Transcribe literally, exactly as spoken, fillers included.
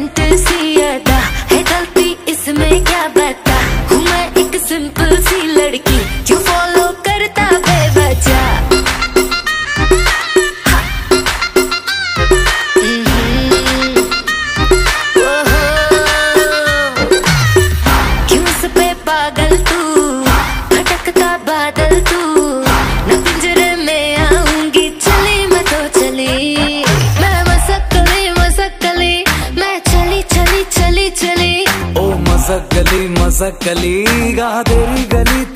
Innocent सी अदा है, गलती इसमें क्या बता। हूँ मैं एक सिंपल सी लड़की जो फॉलो करता बेवजह। क्यों इस पे पागल तू, भटकता बादल तू, न पिंजरे में आऊंगी चली मैं तो चली। मैं मसक्कली मसक्कली मैं चली चली चली चली। ओ मसक्कली मसक्कली गा तेरी गली